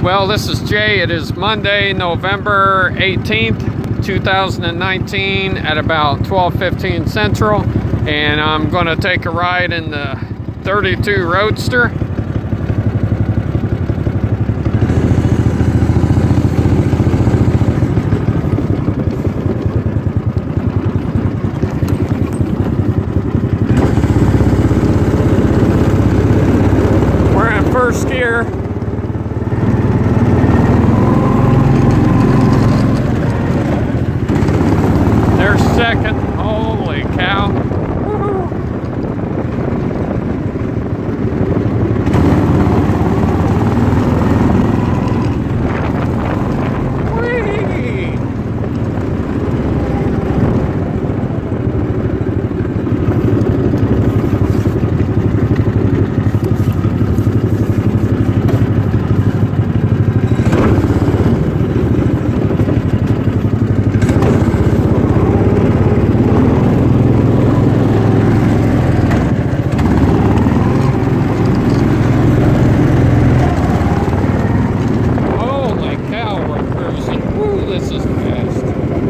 Well, this is Jay. It is Monday, November 18th, 2019 at about 12:15 Central, and I'm going to take a ride in the 32 Roadster. We're in first gear. Second. Holy cow. Whee! This is fast.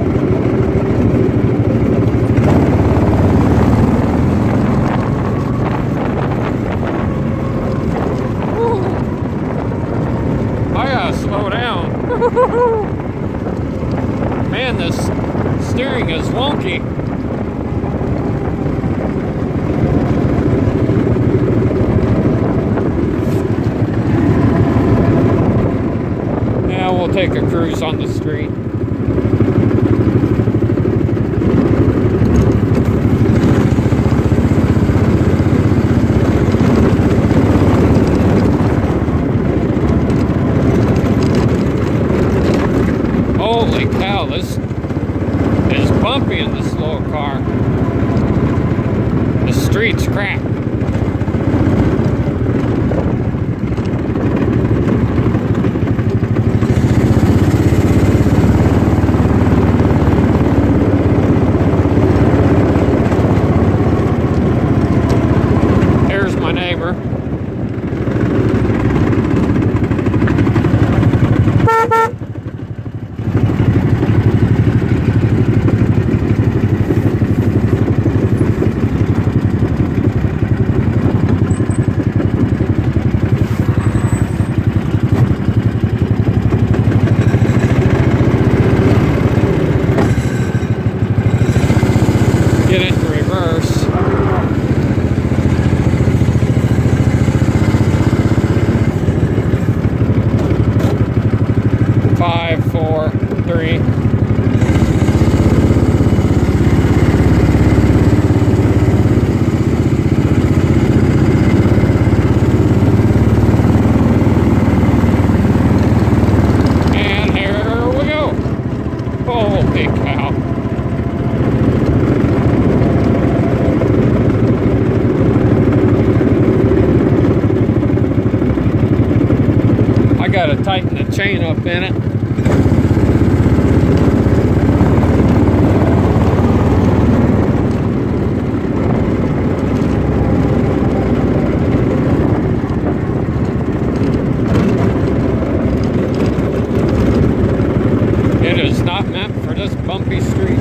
Woo. I gotta slow down. Man, this steering is wonky. Yeah, we'll take a cruise on the street. Holy cow, this is bumpy in this little car. The street's crap. Here's my neighbor. Get into reverse. Five, four, three. And here we go. Holy cow. I gotta tighten the chain up in it. It is not meant for this bumpy street.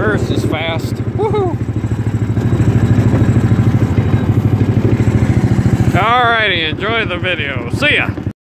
Hers is fast. Woohoo! Alrighty, enjoy the video. See ya!